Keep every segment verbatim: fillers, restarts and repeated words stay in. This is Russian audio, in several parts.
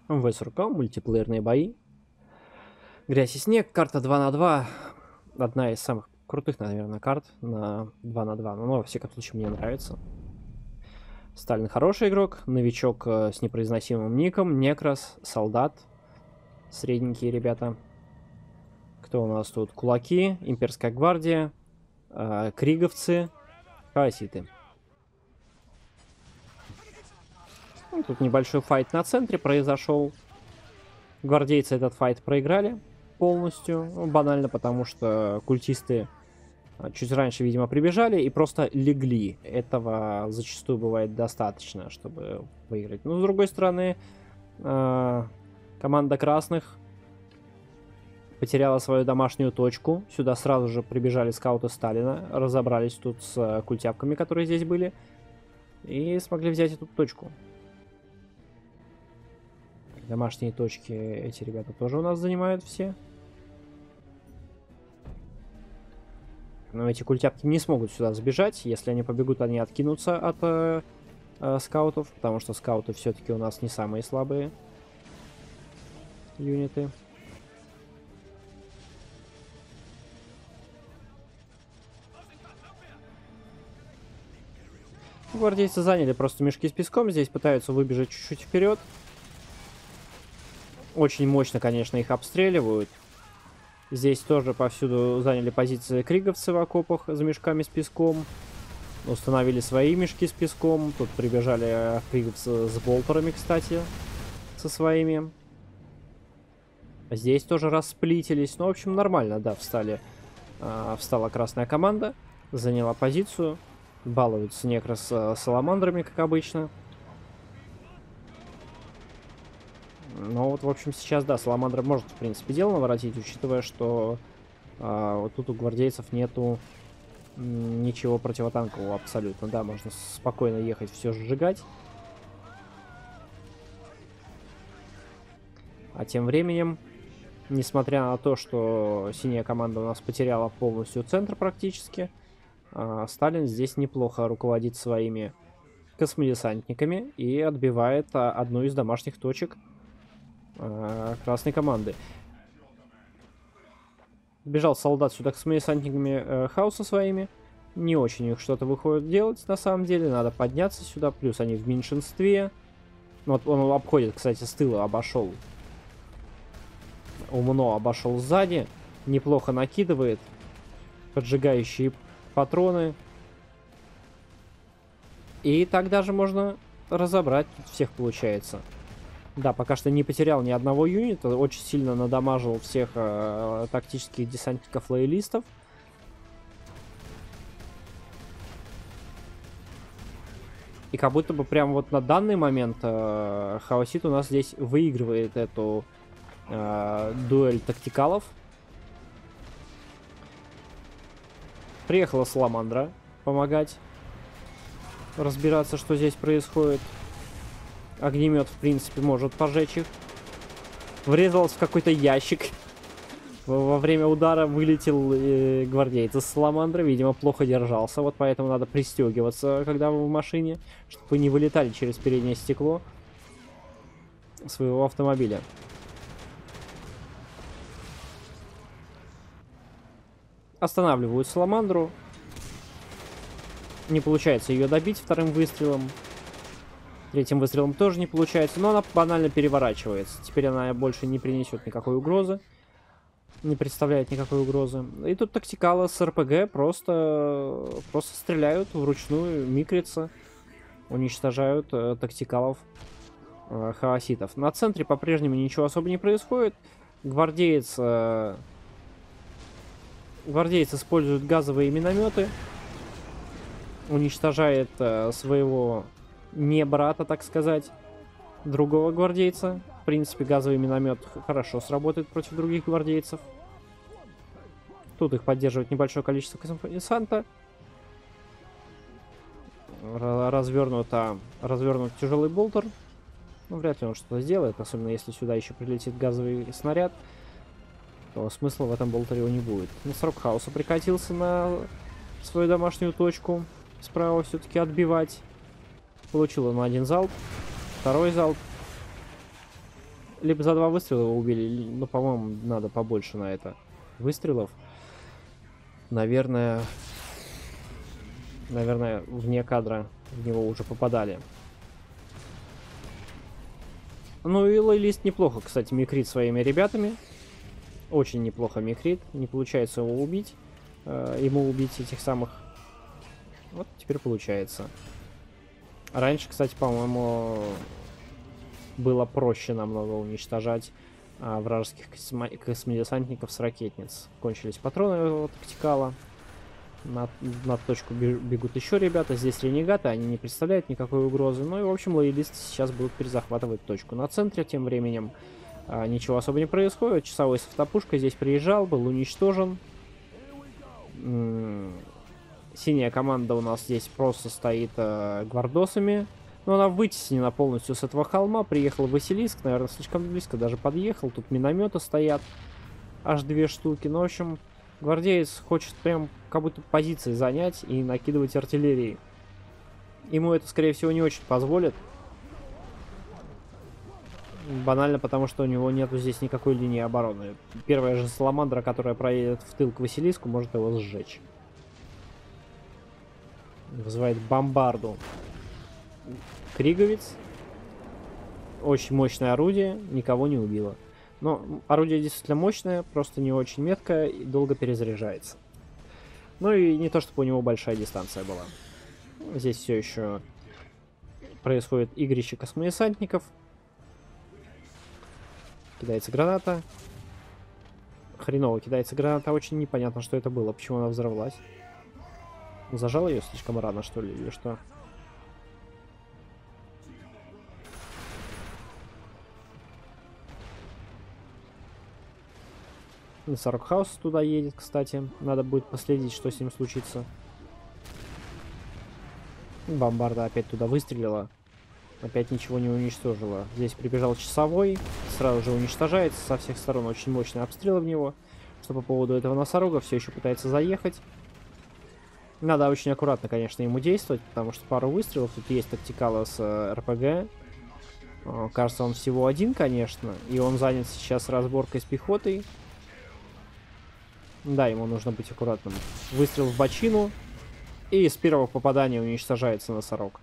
вэ сорок, мультиплеерные бои. Грязь и снег, карта два на два. Одна из самых крутых, наверное, карт на два на два. Но, во всяком случае, мне нравится. Сталин хороший игрок, новичок э, с непроизносимым ником, Некрас, солдат. Средненькие ребята. Кто у нас тут? Кулаки, имперская гвардия, э, криговцы, хаоситы. Ну, тут небольшой файт на центре произошел. Гвардейцы этот файт проиграли полностью. Ну, банально, потому что культисты чуть раньше, видимо, прибежали и просто легли. Этого зачастую бывает достаточно, чтобы выиграть. Но, с другой стороны, э, команда красных потеряла свою домашнюю точку. Сюда сразу же прибежали скауты Сталина, разобрались тут с культяпками, которые здесь были, и смогли взять эту точку. Домашние точки эти ребята тоже у нас занимают все. Но эти культяпки не смогут сюда сбежать. Если они побегут, они откинутся от э, э, скаутов, потому что скауты все-таки у нас не самые слабые юниты. Гвардейцы заняли просто мешки с песком. Здесь пытаются выбежать чуть-чуть вперед. Очень мощно, конечно, их обстреливают. Здесь тоже повсюду заняли позиции криговцы в окопах за мешками с песком. Установили свои мешки с песком. Тут прибежали криговцы с болтерами, кстати, со своими. Здесь тоже расплитились. Ну, в общем, нормально, да, встали. А, встала красная команда, заняла позицию. Балуются некрас с саламандрами, как обычно. Но вот, в общем, сейчас, да, саламандра может, в принципе, дело наворотить, учитывая, что а, вот тут у гвардейцев нету ничего противотанкового абсолютно. Да, можно спокойно ехать, все сжигать. А тем временем, несмотря на то, что синяя команда у нас потеряла полностью центр практически, а, Сталин здесь неплохо руководит своими космодесантниками и отбивает а, одну из домашних точек красной команды. Бежал солдат сюда с космодесантниками э, хаоса своими. Не очень у них что-то выходит делать, на самом деле. Надо подняться сюда. Плюс они в меньшинстве. Вот он обходит, кстати, с тыла, обошел. Умно обошел сзади. Неплохо накидывает. Поджигающие патроны. И так даже можно разобрать тут всех, получается. Да, пока что не потерял ни одного юнита. Очень сильно надамажил всех э, тактических десантников-лоялистов. И как будто бы прям вот на данный момент э, Хаосит у нас здесь выигрывает эту э, дуэль тактикалов. Приехала Саламандра помогать разбираться, что здесь происходит. Огнемет, в принципе, может пожечь их. Врезался в какой-то ящик. Во время удара вылетел э, гвардейец из Саламандры. Видимо, плохо держался. Вот поэтому надо пристегиваться, когда вы в машине, чтобы вы не вылетали через переднее стекло своего автомобиля. Останавливают Саламандру. Не получается ее добить вторым выстрелом. Третьим выстрелом тоже не получается, но она банально переворачивается. Теперь она больше не принесет никакой угрозы. Не представляет никакой угрозы. И тут тактикалы с РПГ просто, просто стреляют вручную, микрятся. Уничтожают э, тактикалов э, хаоситов. На центре по-прежнему ничего особо не происходит. Гвардеец... Э, гвардеец использует газовые минометы. Уничтожает э, своего... не брата, так сказать, другого гвардейца. В принципе, газовый миномет хорошо сработает против других гвардейцев. Тут их поддерживает небольшое количество космодесанта. Развернуто, развернут тяжелый болтер. Ну, вряд ли он что-то сделает, особенно если сюда еще прилетит газовый снаряд, то смысла в этом болтере его не будет. Носорог хаоса прикатился на свою домашнюю точку. Справа все-таки отбивать. Получил он один залп, второй залп. Либо за два выстрела его убили, ну, по-моему, надо побольше на это выстрелов. Наверное, наверное, вне кадра в него уже попадали. Ну и Лоялист неплохо, кстати, микрит своими ребятами. Очень неплохо микрит. Не получается его убить. Э, ему убить этих самых. Вот теперь получается. Раньше, кстати, по-моему, было проще намного уничтожать а, вражеских космо космодесантников с ракетниц. Кончились патроны от тактикала. На, на точку бегут еще ребята. Здесь ренегаты, они не представляют никакой угрозы. Ну и, в общем, лоялисты сейчас будут перезахватывать точку. На центре тем временем а, ничего особо не происходит. Часовой с автопушкой здесь приезжал, был уничтожен. М -м Синяя команда у нас здесь просто стоит а, гвардосами. Но она вытеснена полностью с этого холма. Приехал Василиск, наверное, слишком близко даже подъехал. Тут минометы стоят. Аж две штуки. Ну, в общем, гвардеец хочет прям как будто позиции занять и накидывать артиллерии. Ему это, скорее всего, не очень позволит. Банально потому, что у него нету здесь никакой линии обороны. Первая же Саламандра, которая проедет в тыл к Василиску, может его сжечь. Вызывает бомбарду. Криговец. Очень мощное орудие, никого не убило. Но орудие действительно мощное, просто не очень меткое и долго перезаряжается. Ну и не то, чтобы у него большая дистанция была. Здесь все еще происходит игрище космодесантников. Кидается граната. Хреново кидается граната, очень непонятно, что это было, почему она взорвалась. Зажал ее слишком рано, что ли, или что? Носорог Хаус туда едет, кстати. Надо будет последить, что с ним случится. Бомбарда опять туда выстрелила. Опять ничего не уничтожила. Здесь прибежал часовой. Сразу же уничтожается со всех сторон. Очень мощный обстрел в него. Что по поводу этого носорога, все еще пытается заехать. Надо очень аккуратно, конечно, ему действовать, потому что пару выстрелов. Тут есть тактикала с э, РПГ. О, кажется, он всего один, конечно. И он занят сейчас разборкой с пехотой. Да, ему нужно быть аккуратным. Выстрел в бочину. И с первого попадания уничтожается носорог.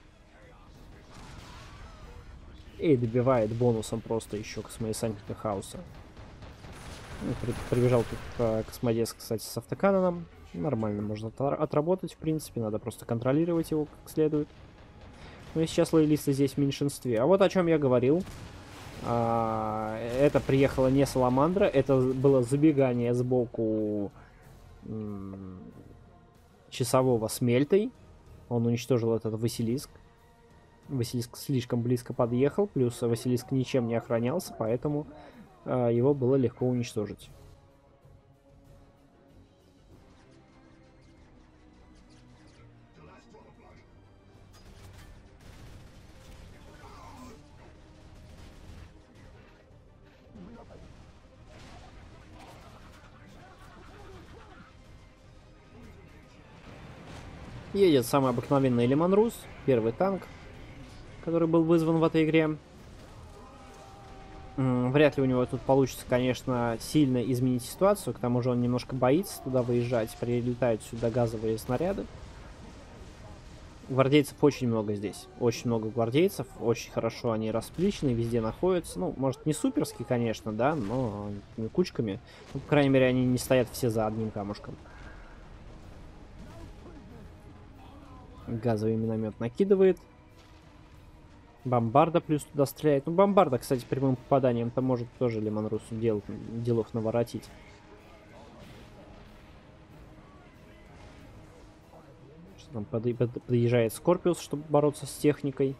И добивает бонусом просто еще космодесантника Хауса. При, прибежал тут э, космодес, кстати, с автоканоном. Нормально можно отработать, в принципе. Надо просто контролировать его как следует. Ну и сейчас лоялисты здесь в меньшинстве. А вот о чем я говорил. А, это приехала не Саламандра. Это было забегание сбоку часового с Мельтой. Он уничтожил этот Василиск. Василиск слишком близко подъехал. Плюс Василиск ничем не охранялся. Поэтому а, его было легко уничтожить. Едет самый обыкновенный Лимонрус, первый танк, который был вызван в этой игре. Вряд ли у него тут получится, конечно, сильно изменить ситуацию. К тому же он немножко боится туда выезжать. Прилетают сюда газовые снаряды. Гвардейцев очень много здесь. Очень много гвардейцев. Очень хорошо они расплечены, везде находятся. Ну, может, не суперски, конечно, да, но кучками. Ну, по крайней мере, они не стоят все за одним камушком. Газовый миномет накидывает. Бомбарда плюс туда стреляет. Ну, бомбарда, кстати, прямым попаданием-то может тоже Лимонрусу дел, делов наворотить. Что там под, под, подъезжает Скорпиус, чтобы бороться с техникой.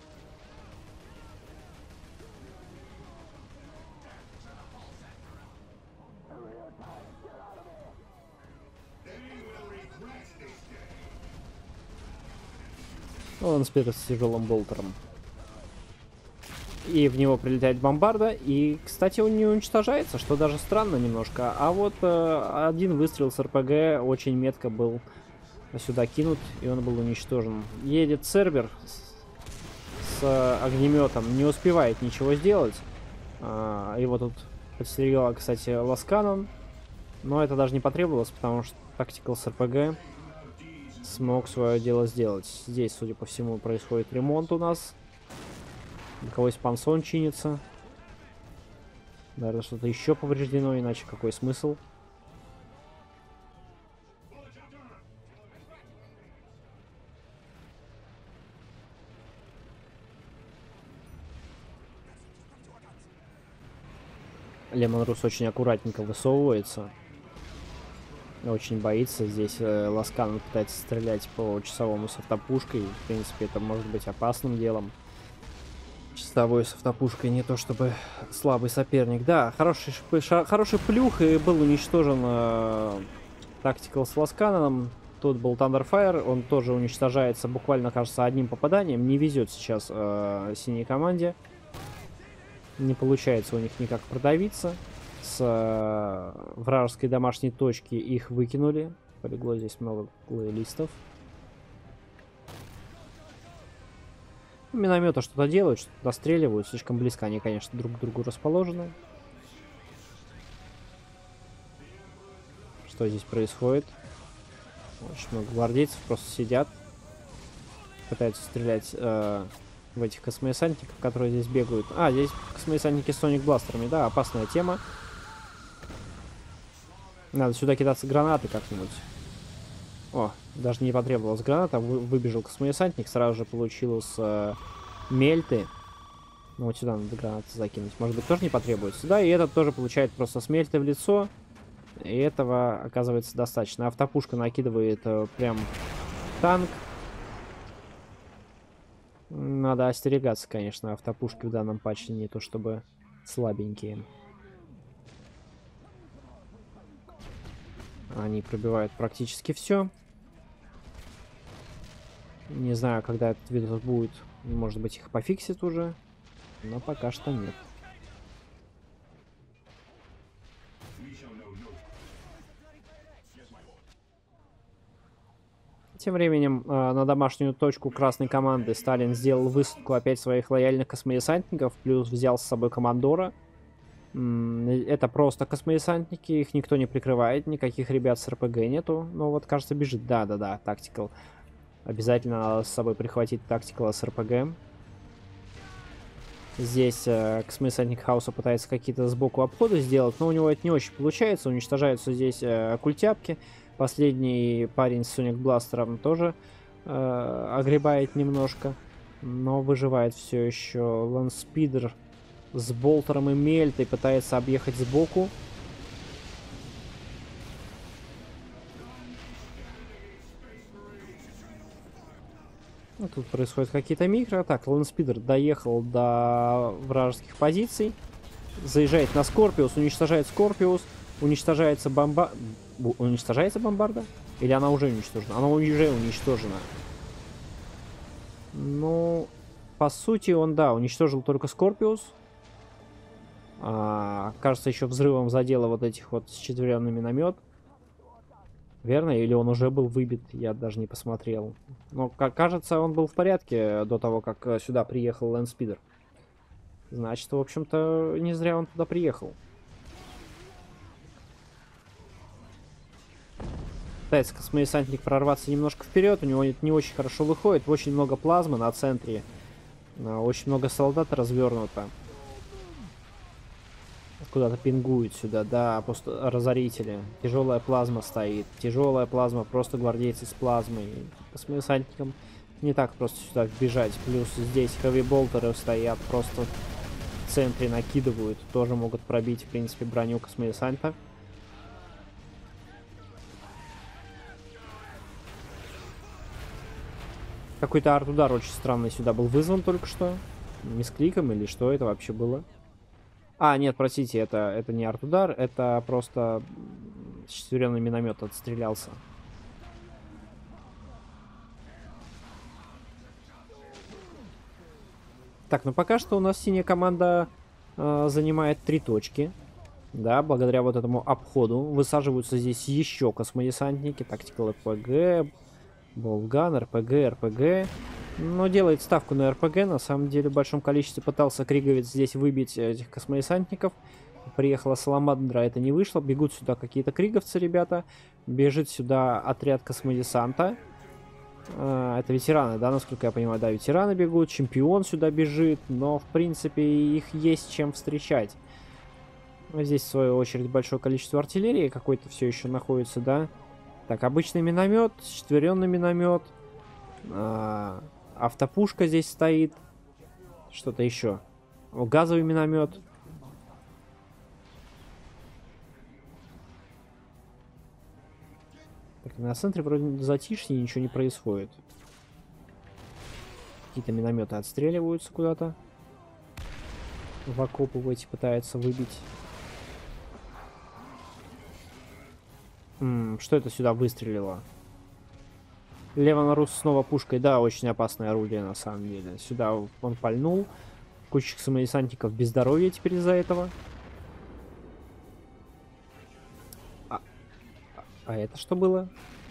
Он спит с тяжелым болтером. И в него прилетает бомбарда. И, кстати, он не уничтожается, что даже странно немножко. А вот э, один выстрел с РПГ очень метко был сюда кинут, и он был уничтожен. Едет Цербер с, с огнеметом, не успевает ничего сделать. А, его тут подстерегала, кстати, Ласканон. Но это даже не потребовалось, потому что Tactical с эр пэ гэ смог свое дело сделать. Здесь, судя по всему, происходит ремонт у нас. У кого спансон чинится. Наверное, что-то еще повреждено, иначе какой смысл? Лемон Рус очень аккуратненько высовывается. Очень боится. Здесь э, Ласкан пытается стрелять по часовому с автопушкой. В принципе, это может быть опасным делом. Часовой с автопушкой не то чтобы слабый соперник. Да, хороший, ша хороший плюх, и был уничтожен э, Tactical с Ласканом. Тут был Thunderfire, он тоже уничтожается буквально, кажется, одним попаданием. Не везет сейчас э, синей команде. Не получается у них никак продавиться. С э, вражеской домашней точки их выкинули. Полегло здесь много лоялистов. Минометы что-то делают, что-то достреливают. Слишком близко они, конечно, друг к другу расположены. Что здесь происходит? Очень много гвардейцев просто сидят. Пытаются стрелять э, в этих космодесантников, которые здесь бегают. А, здесь космодесантники с соник бластерами. Да, опасная тема. Надо сюда кидаться гранаты как-нибудь. О, даже не потребовалась граната. Вы, выбежал космодесантник, сразу же получил с э, мельты. Ну, вот сюда надо гранаты закинуть. Может быть, тоже не потребуется. Да, и этот тоже получает просто с мельты в лицо. И этого оказывается достаточно. Автопушка накидывает э, прям танк. Надо остерегаться, конечно, автопушки в данном патче не то чтобы слабенькие. Они пробивают практически все. Не знаю, когда этот видос будет. Может быть, их пофиксит уже. Но пока что нет. Тем временем э, на домашнюю точку красной команды Сталин сделал высадку опять своих лояльных космодесантников. Плюс взял с собой командора. Это просто космодесантники, их никто не прикрывает, никаких ребят с эр пэ гэ нету. Но вот, кажется, бежит. Да-да-да, Tactical. Обязательно надо с собой прихватить Tactical с эр пэ гэ. Здесь э, космодесантник Хауса пытается какие-то сбоку обходы сделать, но у него это не очень получается. Уничтожаются здесь э, культяпки. Последний парень с Соник Бластером тоже э, огребает немножко, но выживает все еще. Ланспидер с болтером и мельтой пытается объехать сбоку. Ну, тут происходят какие-то микро. Так, Ланспидер доехал до вражеских позиций. Заезжает на Скорпиус, уничтожает Скорпиус. Уничтожается бомба... Уничтожается бомбарда? Или она уже уничтожена? Она уже уничтожена. Ну, по сути, он, да, уничтожил только Скорпиус. А, кажется, еще взрывом задело вот этих вот счетверенный миномет. Верно? Или он уже был выбит? Я даже не посмотрел. Но, как кажется, он был в порядке до того, как сюда приехал Лэнспидер. Значит, в общем-то, не зря он туда приехал. Пытается космодесантник прорваться немножко вперед. У него это не очень хорошо выходит. Очень много плазмы на центре. Очень много солдат развернуто. Куда-то пингует сюда, да, просто разорители. Тяжелая плазма стоит. Тяжелая плазма, просто гвардейцы с плазмой. Космодесантникам не так просто сюда вбежать. Плюс здесь хэви-болтеры стоят, просто в центре накидывают. Тоже могут пробить, в принципе, броню космодесанта. Какой-то арт-удар очень странный сюда был вызван только что. Мискликом или что это вообще было? А, нет, простите, это, это не арт-удар, это просто четверенный миномет отстрелялся. Так, ну пока что у нас синяя команда э, занимает три точки. Да, благодаря вот этому обходу. Высаживаются здесь еще космодесантники. Tactical эр пэ гэ, Болган, эр пэ гэ, эр пэ гэ. Но делает ставку на эр пэ гэ. На самом деле в большом количестве пытался Криговец здесь выбить этих космодесантников. Приехала Саламандра, это не вышло. Бегут сюда какие-то криговцы, ребята. Бежит сюда отряд космодесанта. Это ветераны, да, насколько я понимаю, да, ветераны бегут. Чемпион сюда бежит. Но, в принципе, их есть чем встречать. Здесь, в свою очередь, большое количество артиллерии какой-то все еще находится, да. Так, обычный миномет, четверенный миномет. А, автопушка здесь стоит. Что-то еще. Газовый миномет. Так, на центре вроде затишье, ничего не происходит. Какие-то минометы отстреливаются куда-то. В окопы в эти пытаются выбить. М-м, что это сюда выстрелило? Левонарус снова пушкой. Да, очень опасное орудие на самом деле. Сюда он пальнул. Куча самодесантников без здоровья теперь из-за этого. А, а, а это что было?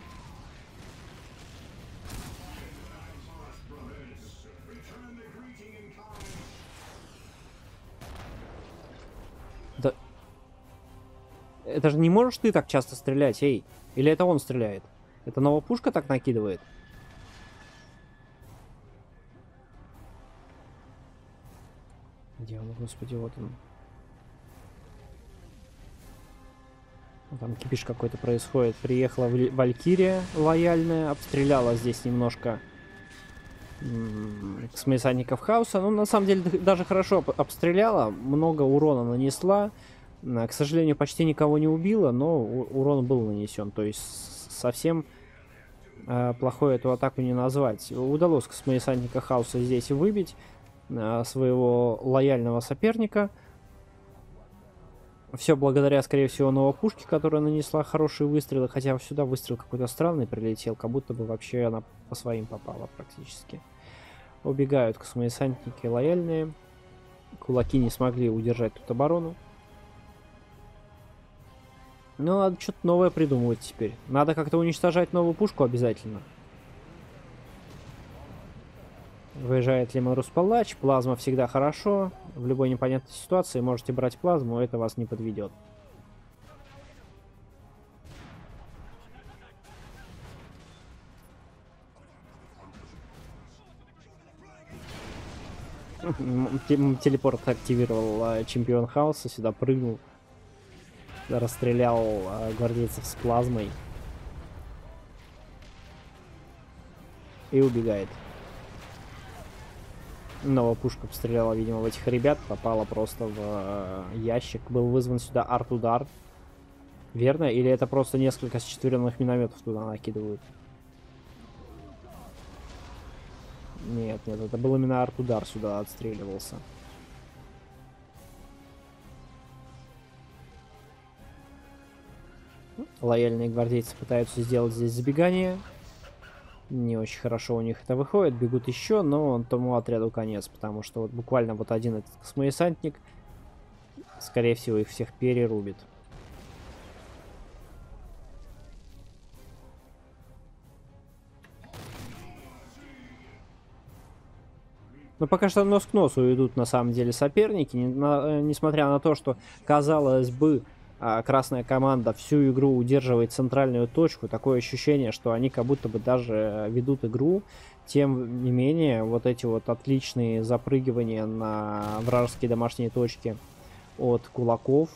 Да... Это же не можешь ты так часто стрелять, эй? Или это он стреляет? Это новая пушка так накидывает? Где он, господи, вот он. Там кипиш какой-то происходит. Приехала Валькирия лояльная, обстреляла здесь немножко космодесантников хаоса. Ну, на самом деле, даже хорошо обстреляла, много урона нанесла. К сожалению, почти никого не убила, но урон был нанесен. То есть совсем э, плохой эту атаку не назвать. Удалось космодесантника хаоса здесь выбить э, своего лояльного соперника. Все благодаря, скорее всего, новопушке, которая нанесла хорошие выстрелы. Хотя сюда выстрел какой-то странный прилетел, как будто бы вообще она по своим попала практически. Убегают космодесантники лояльные. Кулаки не смогли удержать тут оборону. Ну, надо что-то новое придумывать теперь. Надо как-то уничтожать новую пушку обязательно. Выезжает Леморус Палач. Плазма всегда хорошо. В любой непонятной ситуации можете брать плазму, это вас не подведет. Телепорт активировал чемпион хаоса, сюда прыгнул. Расстрелял э, гвардейцев с плазмой. И убегает. Новая пушка постреляла, видимо, в этих ребят. Попала просто в э, ящик. Был вызван сюда арт-удар. Верно? Или это просто несколько счетверенных минометов туда накидывают? Нет, нет, это был именно арт-удар сюда отстреливался. Лояльные гвардейцы пытаются сделать здесь забегание. Не очень хорошо у них это выходит. Бегут еще, но тому отряду конец. Потому что вот буквально вот один этот космодесантник, скорее всего, их всех перерубит. Но пока что нос к носу идут на самом деле соперники. Не, на, несмотря на то, что, казалось бы, красная команда всю игру удерживает центральную точку. Такое ощущение, что они как будто бы даже ведут игру. Тем не менее, вот эти вот отличные запрыгивания на вражеские домашние точки от кулаков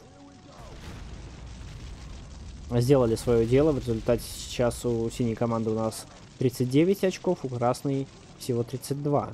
сделали свое дело. В результате сейчас у синей команды у нас тридцать девять очков, у красной всего тридцать два.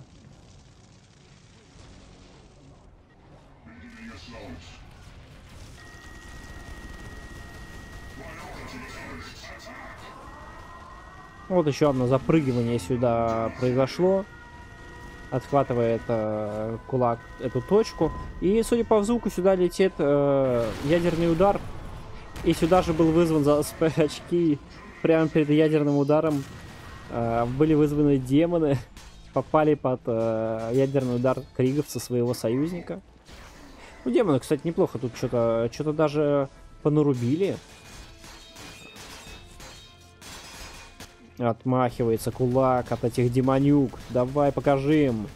Вот еще одно запрыгивание сюда произошло. Отхватывает э, кулак эту точку. И, судя по звуку, сюда летит э, ядерный удар. И сюда же был вызван за очки. Прямо перед ядерным ударом э, были вызваны демоны. Попали под э, ядерный удар криговца, своего союзника. Ну, демоны, кстати, неплохо тут что-то что-то даже понарубили. Отмахивается кулак от этих демонюк. Давай, покажи им.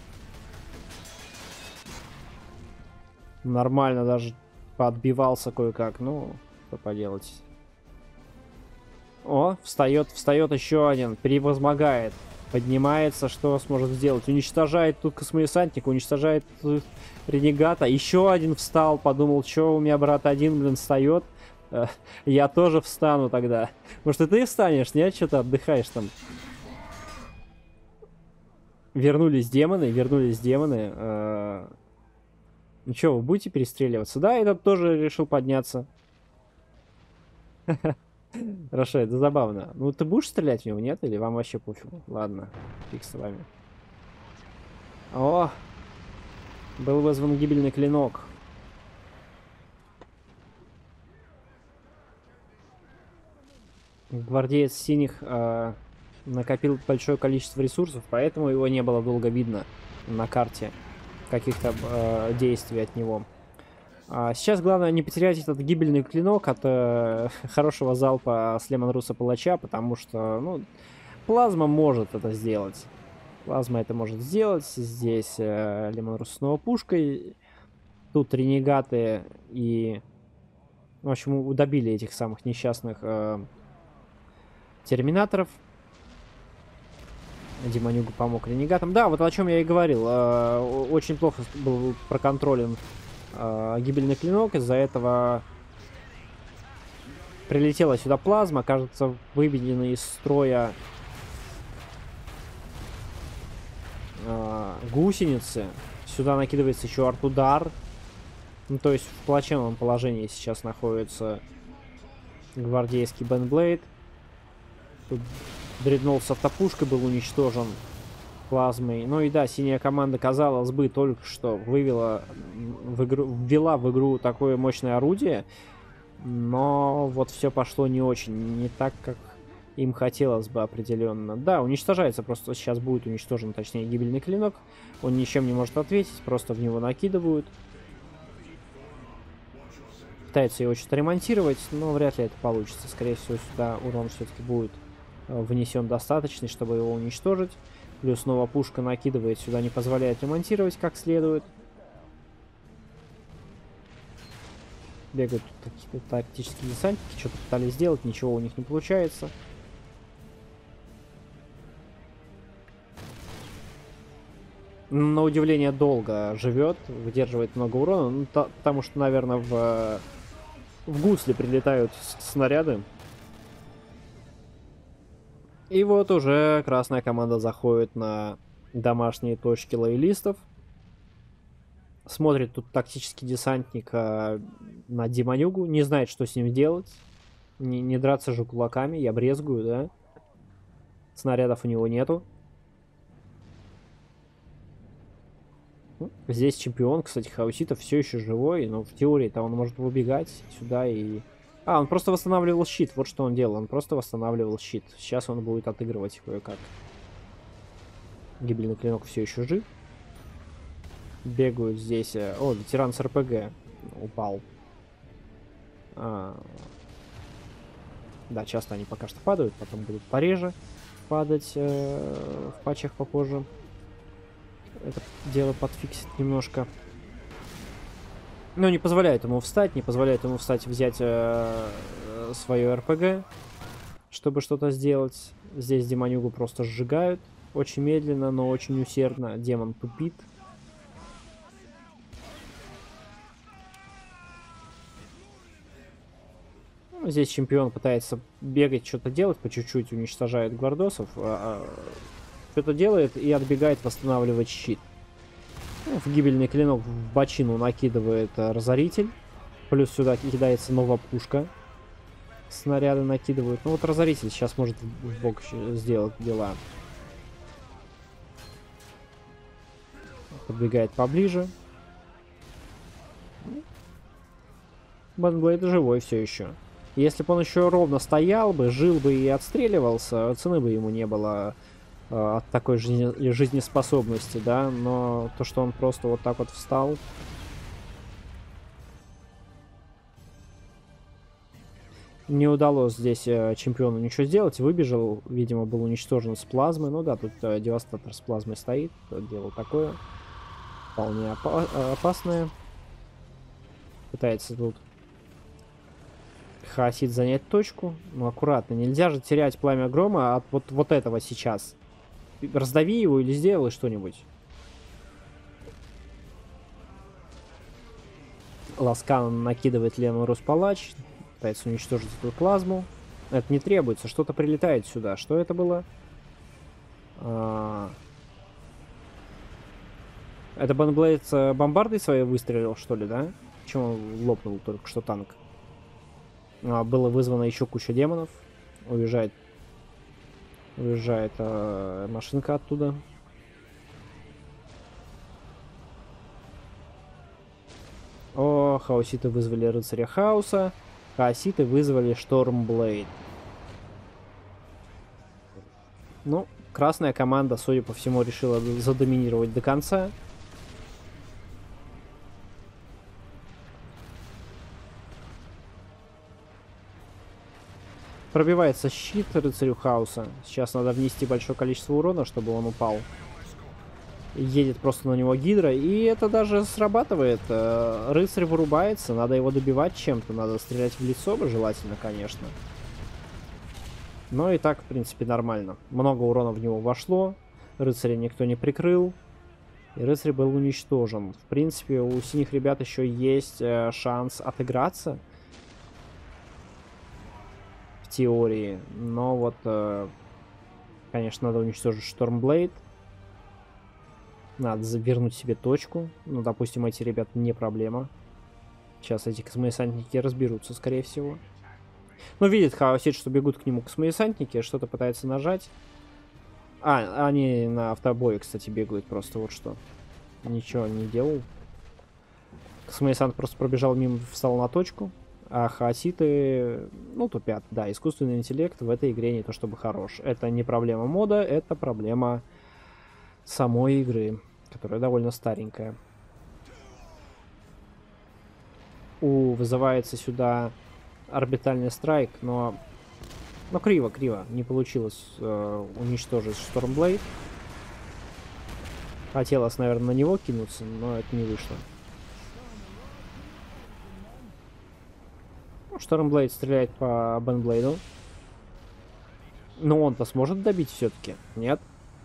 Нормально даже подбивался кое-как. Ну, что поделать. О, встает, встает еще один. Превозмогает. Поднимается, что сможет сделать. Уничтожает тут космодесантника, уничтожает тут ренегата. Еще один встал, подумал, что у меня брат один, блин, встает. Я тоже встану тогда. Может, и ты встанешь, нет? Что ты отдыхаешь там? Вернулись демоны, вернулись демоны. Ну что, вы будете перестреливаться? Да, этот тоже решил подняться. Хорошо, это забавно. Ну, ты будешь стрелять в него, нет? Или вам вообще пофигу? Ладно, фиг с вами. О! Был вызван гибельный клинок. Гвардеец синих э, накопил большое количество ресурсов, поэтому его не было долго видно на карте. Каких-то э, действий от него. А сейчас главное не потерять этот гибельный клинок от э, хорошего залпа с Лемонруса Палача, потому что, ну, плазма может это сделать. Плазма это может сделать. Здесь э, Лемонрус снова пушкой. Тут ренегаты и, в общем, добили этих самых несчастных э, терминаторов. Демонюга помог ренегатам. Да, вот о чем я и говорил. Э, очень плохо был проконтролен э, гибельный клинок. Из-за этого прилетела сюда плазма. Кажется, выведены из строя э, гусеницы. Сюда накидывается еще арт-удар. Ну, то есть в плачевном положении сейчас находится гвардейский Бенблейд. Тут Дредноут с автопушкой был уничтожен плазмой. Ну и да, синяя команда, казалось бы, только что вывела в игру, ввела в игру такое мощное орудие. Но вот все пошло не очень. Не так, как им хотелось бы определенно. Да, уничтожается, просто сейчас будет уничтожен, точнее, гибельный клинок. Он ничем не может ответить, просто в него накидывают. Пытаются его что-то ремонтировать, но вряд ли это получится. Скорее всего, сюда урон все-таки будет внесен достаточный, чтобы его уничтожить. Плюс снова пушка накидывает сюда, не позволяет ремонтировать как следует. Бегают тут какие-то тактические десантники, что-то пытались сделать, ничего у них не получается. На удивление долго живет, выдерживает много урона, ну, то, потому что, наверное, в, в гусли прилетают снаряды. И вот уже красная команда заходит на домашние точки лоялистов. Смотрит тут тактический десантник а, на демонюгу. Не знает, что с ним делать. Не, не драться же кулаками. Я брезгую, да? Снарядов у него нету. Здесь чемпион, кстати, Хауситов все еще живой. Но в теории-то он может выбегать сюда и... А, он просто восстанавливал щит. Вот что он делал. Он просто восстанавливал щит. Сейчас он будет отыгрывать кое-как. Гибельный клинок все еще жив. Бегают здесь... О, ветеран с РПГ упал. А... Да, часто они пока что падают. Потом будут пореже падать э, в патчах попозже. Это дело подфиксит немножко. Но не позволяет ему встать, не позволяет ему встать и взять э, свое РПГ, чтобы что-то сделать. Здесь демонюгу просто сжигают. Очень медленно, но очень усердно. Демон тупит. Ну, здесь чемпион пытается бегать, что-то делать, по чуть-чуть уничтожает гвардосов. А, а, что-то делает и отбегает восстанавливать щит. В гибельный клинок в бочину накидывает а, разоритель. Плюс сюда кидается новая пушка. Снаряды накидывают. Ну вот разоритель сейчас может в бок сделать дела. Подбегает поближе. Бенблейд живой все еще. Если бы он еще ровно стоял бы, жил бы и отстреливался, цены бы ему не было э, от такой жизни жизнеспособности, да. Но то, что он просто вот так вот встал... Не удалось здесь э, чемпиону ничего сделать. Выбежал, видимо, был уничтожен с плазмы. Ну да, тут э, девастатор с плазмой стоит. Дело такое. Вполне опа опасное. Пытается тут Хаосид занять точку. Ну, аккуратно. Нельзя же терять пламя грома от вот, вот этого сейчас. Раздави его или сделай что-нибудь. Ласкан накидывает Лену Руспалач. Пытается уничтожить эту плазму. Это не требуется. Что-то прилетает сюда. Что это было? А... Это Бенблейд с бомбардой своей выстрелил, что ли, да? Почему он лопнул только что танк? А, было вызвано еще куча демонов. Уезжает. Уезжает а, машинка оттуда. О, хаоситы вызвали рыцаря хаоса. Хаоситы вызвали Штормблейд. Ну, красная команда, судя по всему, решила задоминировать до конца. Пробивается щит рыцарю хаоса. Сейчас надо внести большое количество урона, чтобы он упал. Едет просто на него гидра, и это даже срабатывает. Рыцарь вырубается, надо его добивать чем-то, надо стрелять в лицо бы желательно, конечно. Но и так, в принципе, нормально. Много урона в него вошло, рыцаря никто не прикрыл, и рыцарь был уничтожен. В принципе, у синих ребят еще есть шанс отыграться. В теории, но вот, конечно, надо уничтожить Штормблейд. Надо завернуть себе точку. Ну, допустим, эти ребята не проблема. Сейчас эти космодесантники разберутся, скорее всего. Ну, видит хаосит, что бегут к нему космодесантники, что-то пытается нажать. А, они на автобое, кстати, бегают просто, вот что. Ничего не делал. Космодесант просто пробежал мимо, встал на точку. А хаоситы, ну, тупят. Да, искусственный интеллект в этой игре не то чтобы хорош. Это не проблема мода, это проблема самой игры, которая довольно старенькая. У, вызывается сюда орбитальный страйк, но... Но криво, криво. Не получилось э, уничтожить Штормблейд. Хотелось, наверное, на него кинуться, но это не вышло. Штормблейд стреляет по Бенблейду. Но он-то сможет добить все-таки? Нет?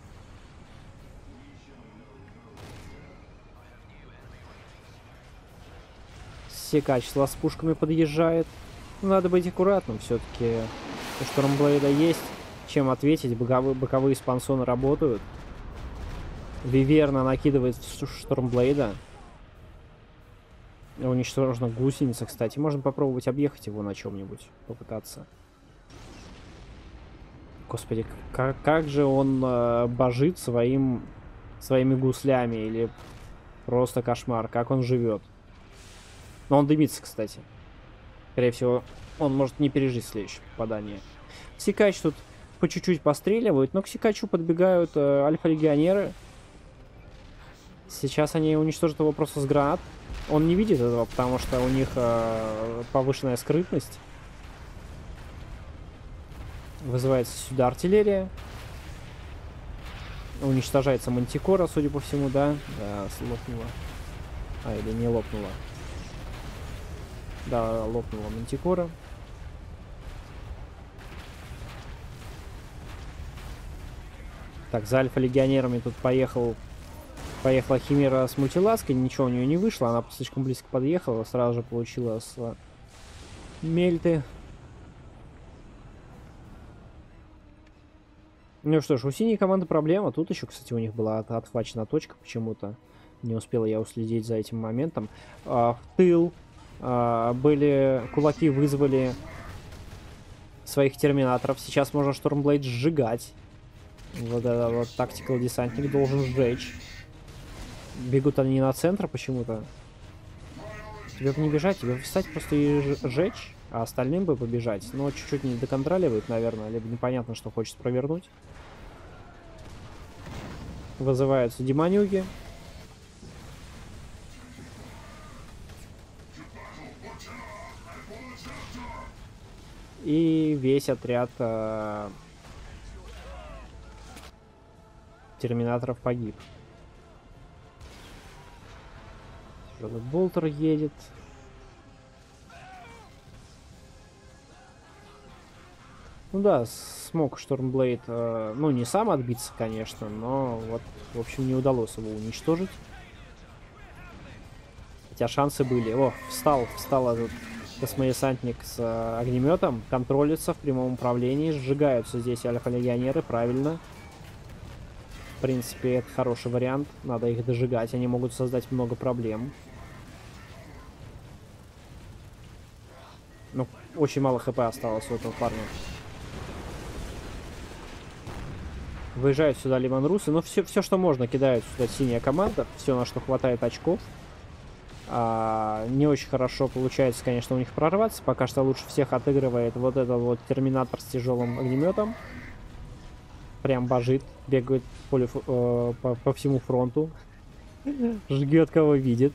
Секачество с пушками подъезжает. Надо быть аккуратным. Все-таки у Штормблейда есть чем ответить. Боковые, боковые спансоны работают. Виверна накидывает Штормблейда. Уничтожена гусеница, кстати. Можно попробовать объехать его на чем-нибудь. Попытаться. Господи, как, как же он э, божит своим, своими гуслями. Или просто кошмар. Как он живет. Но он дымится, кстати. Скорее всего, он может не пережить следующее попадание. Секач тут по чуть-чуть постреливают, но к Секачу подбегают э, альфа-легионеры. Сейчас они уничтожат его просто с гранат. Он не видит этого, потому что у них э, повышенная скрытность. Вызывается сюда артиллерия. Уничтожается Мантикора, судя по всему, да? Да, лопнула. А, или не лопнула. Да, лопнула Мантикора. Так, за альфа-легионерами тут поехал... Поехала Химера с мультилаской, ничего у нее не вышло, она слишком близко подъехала, сразу же получила с мельты. Ну что ж, у синей команды проблема. Тут еще, кстати, у них была от отхвачена точка почему-то. Не успела я уследить за этим моментом. А, в тыл а, были... Кулаки вызвали своих терминаторов. Сейчас можно Штормблейд сжигать. Вот этот вот тактикал десантник должен сжечь. Бегут они на центр почему-то. Тебе бы не бежать, тебе встать просто и сжечь, а остальным бы побежать. Но чуть-чуть не доконтроливает, наверное, либо непонятно, что хочет провернуть. Вызываются демонюги. И весь отряд э, терминаторов погиб. Этот болтер едет. Ну да, смог Штормблейд, э, ну не сам отбиться, конечно, но вот, в общем, не удалось его уничтожить. Хотя шансы были. О, встал, встал этот космодесантник с э, огнеметом, контролится в прямом управлении, сжигаются здесь альфа-легионеры, правильно. В принципе, это хороший вариант, надо их дожигать, они могут создать много проблем. Ну, очень мало хп осталось у этого парня. Выезжают сюда лимонрусы, но все, все, что можно, кидают сюда синяя команда, все, на что хватает очков. А, не очень хорошо получается, конечно, у них прорваться. Пока что лучше всех отыгрывает вот этот вот терминатор с тяжелым огнеметом. Прям божит, бегает по, полю, э, по, по всему фронту. Жгет кого видит.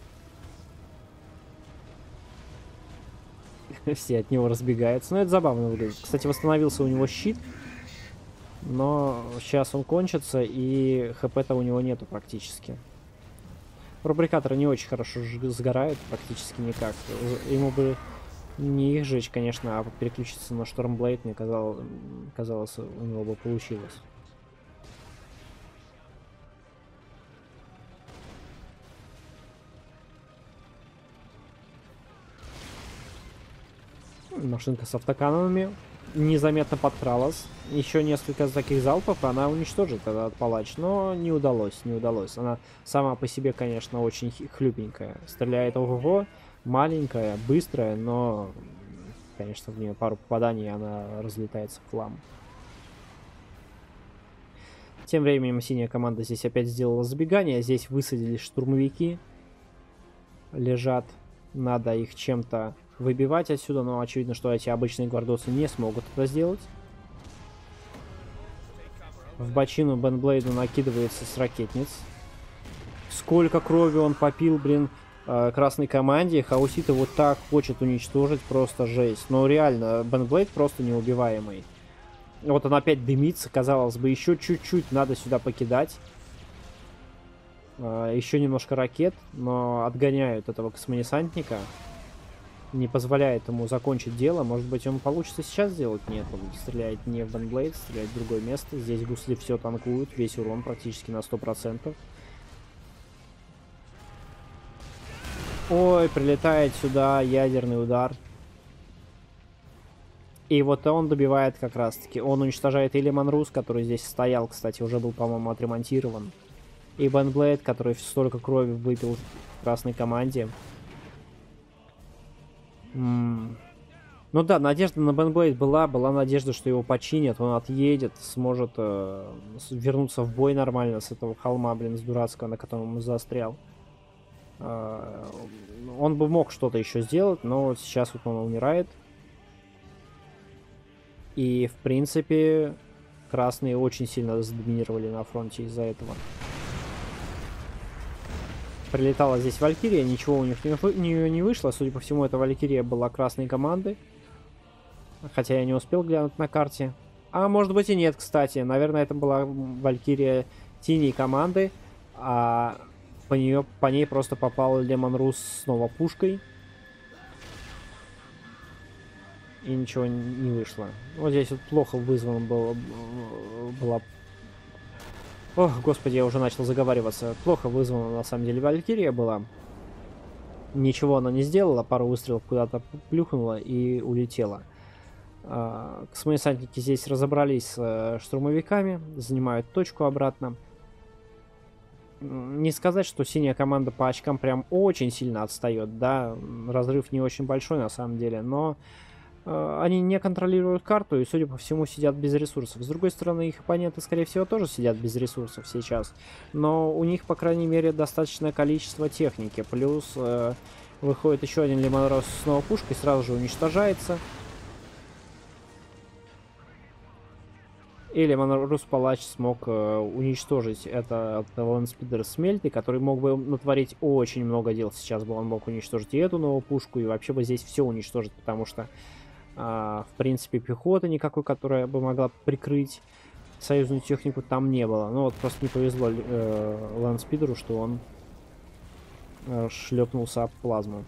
Все от него разбегаются. Но это забавно выглядит. Кстати, восстановился у него щит. Но сейчас он кончится, и хп-то у него нету практически. Рубрикаторы не очень хорошо сгорают, практически никак. Ему бы не их жечь, конечно, а переключиться на Штормблейд, мне казалось, казалось, у него бы получилось. Машинка с автоканонами незаметно подкралась. Еще несколько таких залпов, и она уничтожит этот палач. Но не удалось, не удалось. Она сама по себе, конечно, очень хлюпенькая. Стреляет ого-го, маленькая, быстрая, но, конечно, в нее пару попаданий, и она разлетается в хлам. Тем временем синяя команда здесь опять сделала забегание. Здесь высадились штурмовики. Лежат. Надо их чем-то выбивать отсюда, но очевидно, что эти обычные гвардосы не смогут это сделать. В бочину Бенблейду накидывается с ракетниц. Сколько крови он попил, блин, э, красной команде. Хаусита вот так хочет уничтожить, просто жесть. Но реально, Бенблейд просто неубиваемый. Вот он опять дымится, казалось бы, еще чуть-чуть надо сюда покидать. Э, еще немножко ракет, но отгоняют этого космодесантника. Не позволяет ему закончить дело. Может быть, ему получится сейчас сделать? Нет, он стреляет не в Бенблейд, стреляет в другое место. Здесь гусли все танкуют, весь урон практически на сто процентов. Ой, прилетает сюда ядерный удар. И вот он добивает как раз-таки. Он уничтожает и Лимонрус, который здесь стоял, кстати, уже был, по-моему, отремонтирован. И Бенблейд, который столько крови выпил в красной команде. Mm. Ну да, надежда на Бенблейд была, была надежда, что его починят, он отъедет, сможет э, вернуться в бой нормально с этого холма, блин, с дурацкого, на котором он застрял. Э, он бы мог что-то еще сделать, но вот сейчас вот он умирает. И, в принципе, красные очень сильно задоминировали на фронте из-за этого. Прилетала здесь Валькирия, ничего у них не, не, не вышло. Судя по всему, эта Валькирия была красной команды. Хотя я не успел глянуть на карте. А может быть и нет, кстати. Наверное, это была Валькирия синей команды. А по, нее, по ней просто попал Лимонрус снова пушкой. И ничего не вышло. Вот здесь вот плохо вызвано было, была... Ох, господи, я уже начал заговариваться. Плохо вызвана, на самом деле, Валькирия была. Ничего она не сделала, пару выстрелов куда-то плюхнула и улетела. А, космодесантники здесь разобрались с э, штурмовиками, занимают точку обратно. Не сказать, что синяя команда по очкам прям очень сильно отстает, да, разрыв не очень большой на самом деле, но они не контролируют карту и, судя по всему, сидят без ресурсов. С другой стороны, их оппоненты, скорее всего, тоже сидят без ресурсов сейчас. Но у них, по крайней мере, достаточное количество техники. Плюс э, выходит еще один Лимонрус с снова пушкой, сразу же уничтожается. И Лимонрус Палач смог э, уничтожить это, этого Ландспидера с Мельты, который мог бы натворить очень много дел. Сейчас бы он мог уничтожить и эту новую пушку, и вообще бы здесь все уничтожить, потому что А, в принципе, пехоты никакой, которая бы могла прикрыть союзную технику, там не было. Ну вот просто не повезло э, Лэндспидеру, что он э, шлепнулся об плазму.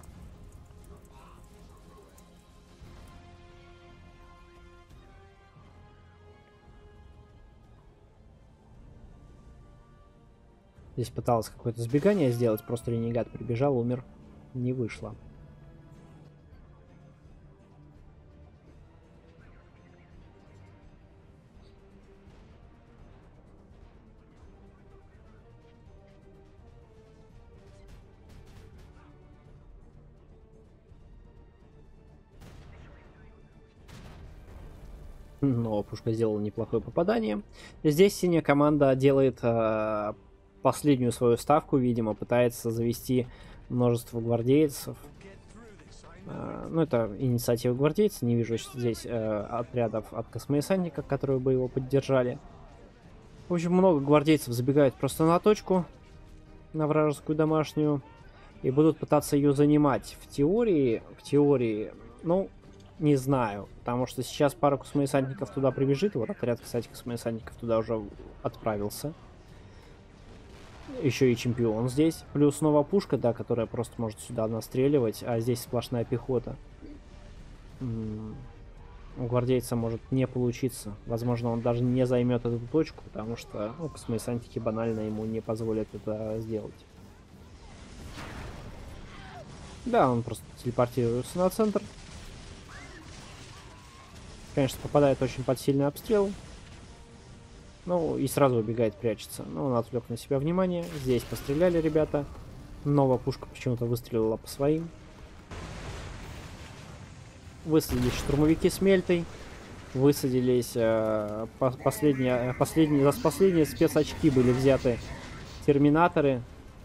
Здесь пыталась какое-то сбегание сделать, просто ренегат прибежал, умер, не вышло. Но пушка сделала неплохое попадание. Здесь синяя команда делает э, последнюю свою ставку, видимо, пытается завести множество гвардейцев. Э, ну, это инициатива гвардейцев. Не вижу здесь э, отрядов от космодесантника, которые бы его поддержали. В общем, много гвардейцев забегают просто на точку, на вражескую домашнюю, и будут пытаться ее занимать. В теории, в теории, ну... Не знаю, потому что сейчас пара космодесантников туда прибежит. Вот отряд, кстати, космодесантников туда уже отправился. Еще и чемпион здесь. Плюс снова пушка, да, которая просто может сюда настреливать. А здесь сплошная пехота. М-м- у гвардейца может не получиться. Возможно, он даже не займет эту точку, потому что ну, космодесантники банально ему не позволят это сделать. Да, он просто телепортируется на центр. Конечно, попадает очень под сильный обстрел. Ну, и сразу убегает, прячется. Но он отвлек на себя внимание. Здесь постреляли ребята. Новая пушка почему-то выстрелила по своим. Высадились штурмовики с мельтой. Высадились... Э, по последние, последние, за последние спецочки были взяты терминаторы.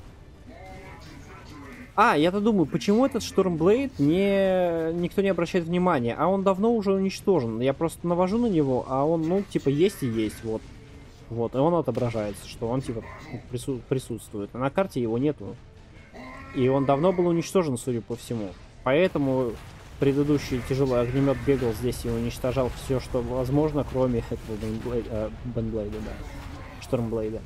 А, я-то думаю, почему этот Штормблейд не... никто не обращает внимания? А он давно уже уничтожен. Я просто навожу на него, а он, ну, типа, есть и есть, вот. Вот, и он отображается, что он, типа, прису... присутствует. А на карте его нету. И он давно был уничтожен, судя по всему. Поэтому предыдущий тяжелый огнемет бегал здесь и уничтожал все, что возможно, кроме этого Бенблейда, э, Бенблейда, да. Штормблейда.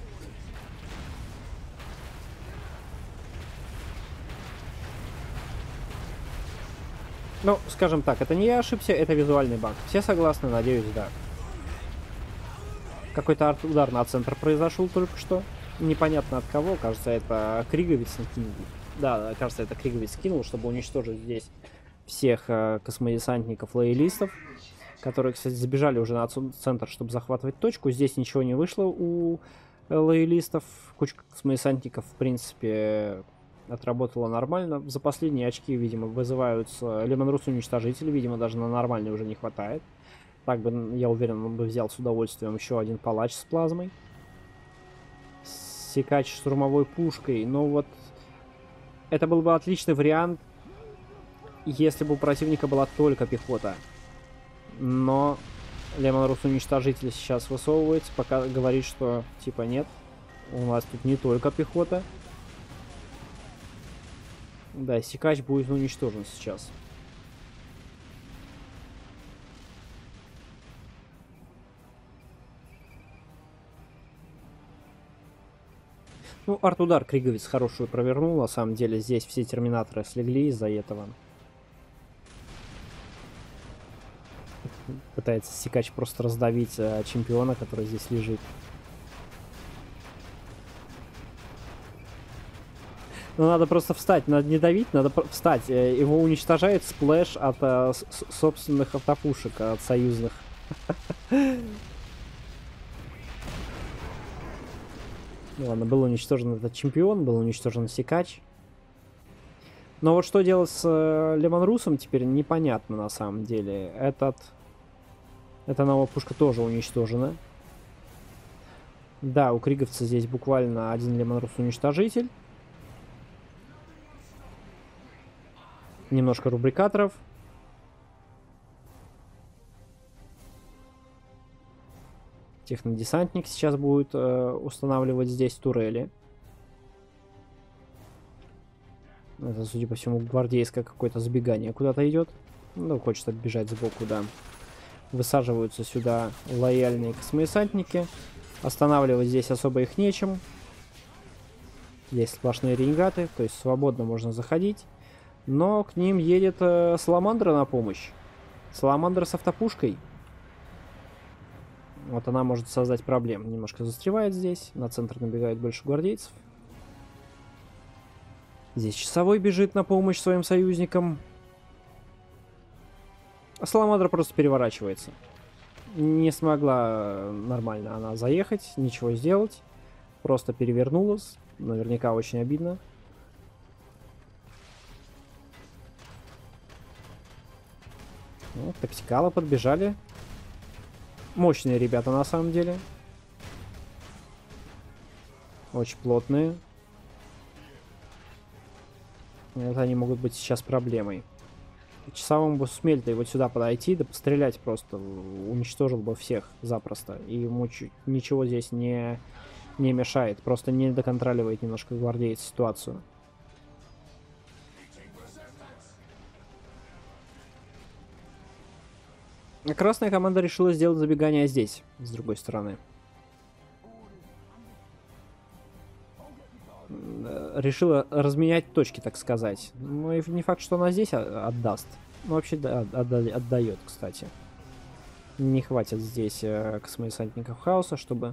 Ну, скажем так, это не я ошибся, это визуальный баг. Все согласны? Надеюсь, да. Какой-то арт-удар на центр произошел только что. Непонятно от кого. Кажется, это Криговец кинул. Да, кажется, это Криговец кинул, чтобы уничтожить здесь всех э, космодесантников-лоялистов, которые, кстати, забежали уже на центр, чтобы захватывать точку. Здесь ничего не вышло у лоялистов. Кучка космодесантников, в принципе... отработала нормально. За последние очки, видимо, вызываются Лемон-Рус уничтожитель. Видимо, даже на нормальный уже не хватает. Так бы, я уверен, он бы взял с удовольствием еще один палач с плазмой. Секач штурмовой пушкой. Ну вот, это был бы отличный вариант, если бы у противника была только пехота. Но Лемон-Рус уничтожитель сейчас высовывается, пока говорит, что типа нет, у нас тут не только пехота. Да, секач будет уничтожен сейчас. Ну, арт-удар Криговец хорошую провернул. На самом деле здесь все терминаторы слегли из-за этого. Пытается секач просто раздавить э, чемпиона, который здесь лежит. Ну, надо просто встать, надо не давить, надо встать. Его уничтожает сплэш от а, собственных автопушек, от союзных. Ну ладно, был уничтожен этот чемпион, был уничтожен секач. Но вот что делать с э, Лемон-Русом теперь непонятно на самом деле. Этот... Эта новая пушка тоже уничтожена. Да, у Криговца здесь буквально один Лемон-Рус уничтожитель. Немножко рубрикаторов. Технодесантник сейчас будет э, устанавливать здесь турели. Это, судя по всему, гвардейское какое-то сбегание куда-то идет. Ну, хочет отбежать сбоку, да. Высаживаются сюда лояльные космодесантники. Останавливать здесь особо их нечем. Здесь сплошные ренегаты, то есть свободно можно заходить. Но к ним едет э, Саламандра на помощь. Саламандра с автопушкой. Вот она может создать проблем. Немножко застревает здесь. На центр набегает больше гвардейцев. Здесь часовой бежит на помощь своим союзникам. А Саламандра просто переворачивается. Не смогла нормально она заехать, ничего сделать. Просто перевернулась. Наверняка очень обидно. Вот, тактикалы подбежали. Мощные ребята на самом деле. Очень плотные. Это они могут быть сейчас проблемой. Часовому бы сумели-то вот сюда подойти, да пострелять просто. Уничтожил бы всех запросто. И ему ничего здесь не, не мешает. Просто не доконтроливает немножко гвардеец ситуацию. Красная команда решила сделать забегание здесь, с другой стороны. Решила разменять точки, так сказать. Ну и не факт, что она здесь отдаст. Ну вообще да, отда отдает, кстати. Не хватит здесь э, космодесантников хаоса, чтобы...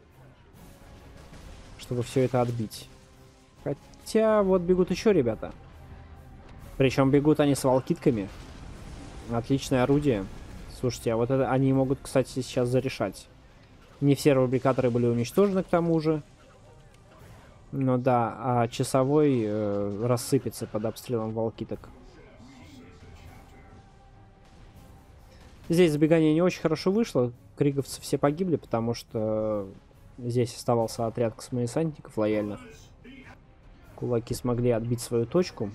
Чтобы все это отбить. Хотя вот бегут еще ребята. Причем бегут они с волкитками. Отличное орудие. Слушайте, а вот это они могут, кстати, сейчас зарешать. Не все рубрикаторы были уничтожены, к тому же. Ну да, а часовой э, рассыпется под обстрелом волкиток. Здесь забегание не очень хорошо вышло. Криговцы все погибли, потому что здесь оставался отряд космодесантников лояльных. Кулаки смогли отбить свою точку.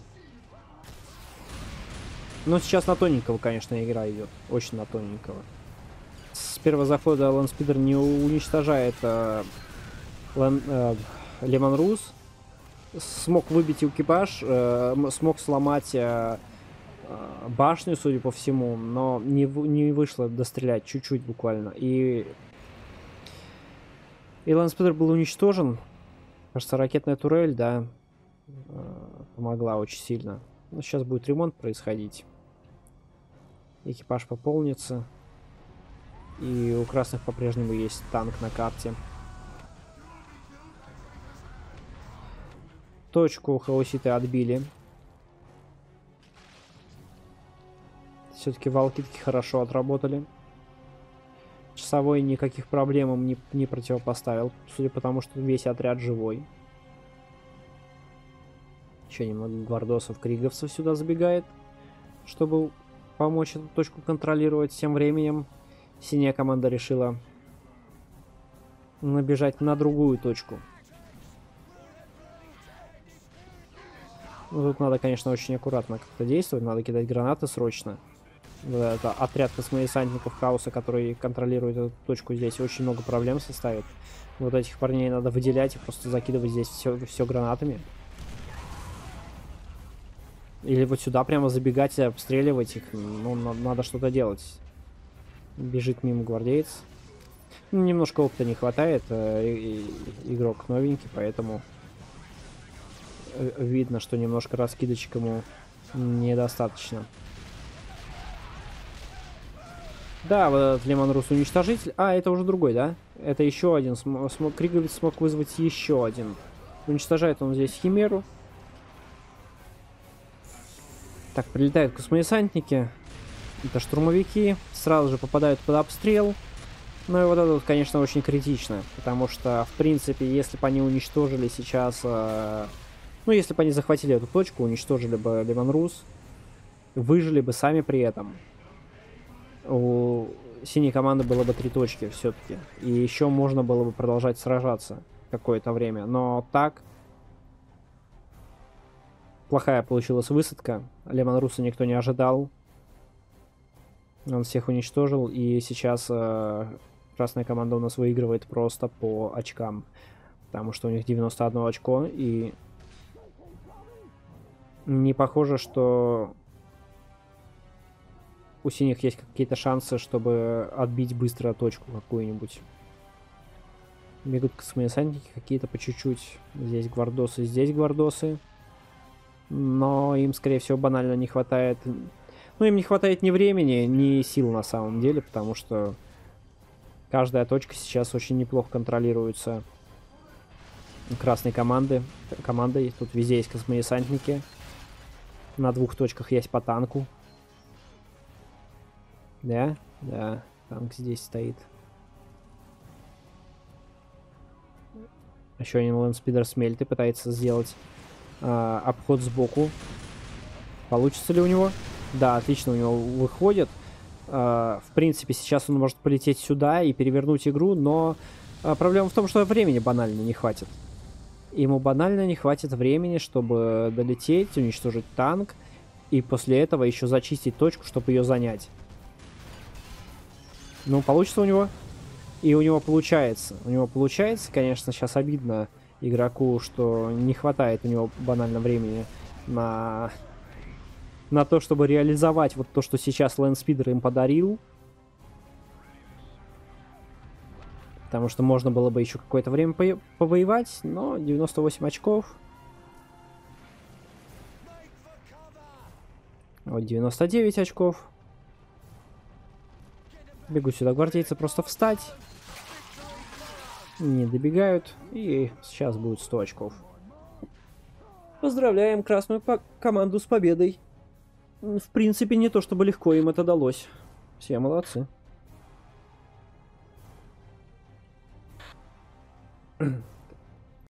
Но сейчас на тоненького, конечно, игра идет. Очень на тоненького. С первого захода Лэнспидер не уничтожает э, Лэн, э, Лемон Рус. Смог выбить экипаж, э, смог сломать э, э, башню, судя по всему, но не, не вышло дострелять чуть-чуть буквально. И, и Лэнспидер был уничтожен. Кажется, ракетная турель, да, э, помогла очень сильно. Но сейчас будет ремонт происходить. Экипаж пополнится. И у красных по-прежнему есть танк на карте. Точку хаоситы отбили. Все-таки волкитки хорошо отработали. Часовой никаких проблем им не, не противопоставил. Судя по тому, что весь отряд живой. Еще немного гвардосов, криговцев сюда забегает, чтобы помочь эту точку контролировать. Тем временем синяя команда решила набежать на другую точку. Ну, тут надо, конечно, очень аккуратно как-то действовать. Надо кидать гранаты срочно. Это отряд космодесантников хаоса, который контролирует эту точку, здесь очень много проблем составит. Вот этих парней надо выделять и просто закидывать здесь все, все гранатами. Или вот сюда прямо забегать и обстреливать их. Ну, надо, надо что-то делать. Бежит мимо гвардеец. Ну, немножко опыта не хватает. Э, и, и, игрок новенький, поэтому видно, что немножко раскидочек ему недостаточно. Да, вот этот Лемон Рус уничтожитель. А, это уже другой, да? Это еще один. См смог, Криговец смог вызвать еще один. Уничтожает он здесь Химеру. Так, прилетают космодесантники. Это штурмовики. Сразу же попадают под обстрел. Ну и вот это, вот, конечно, очень критично. Потому что, в принципе, если бы они уничтожили сейчас... Э, ну, если бы они захватили эту точку, уничтожили бы Лемон Рус, выжили бы сами при этом. У синей команды было бы три точки все-таки. И еще можно было бы продолжать сражаться какое-то время. Но так... Плохая получилась высадка. Лемон Руса никто не ожидал. Он всех уничтожил. И сейчас э, красная команда у нас выигрывает просто по очкам. Потому что у них девяносто одно очко. И не похоже, что у синих есть какие-то шансы, чтобы отбить быстро точку какую-нибудь. Бегут космодесантники какие-то по чуть-чуть. Здесь гвардосы, здесь гвардосы. Но им, скорее всего, банально не хватает... Ну, им не хватает ни времени, ни сил на самом деле, потому что каждая точка сейчас очень неплохо контролируется красной команды. командой. Тут везде есть космодесантники. На двух точках есть по танку. Да? Да. Танк здесь стоит. Еще один лэндспидер с мельты пытается сделать э, обход сбоку. Получится ли у него? Да, отлично у него выходит. Э, в принципе, сейчас он может полететь сюда и перевернуть игру, но э, проблема в том, что времени банально не хватит. Ему банально не хватит времени, чтобы долететь, уничтожить танк, и после этого еще зачистить точку, чтобы ее занять. Ну, получится у него? И у него получается. У него получается, конечно, сейчас обидно игроку, что не хватает у него банально времени на, на то, чтобы реализовать вот то, что сейчас лэндспидер им подарил. Потому что можно было бы еще какое-то время по повоевать, но девяносто восемь очков. Вот девяносто девять очков. Бегут сюда гвардейцы просто встать. Не добегают. И сейчас будет сто очков. Поздравляем красную команду с победой. В принципе, не то чтобы легко им это далось. Все молодцы.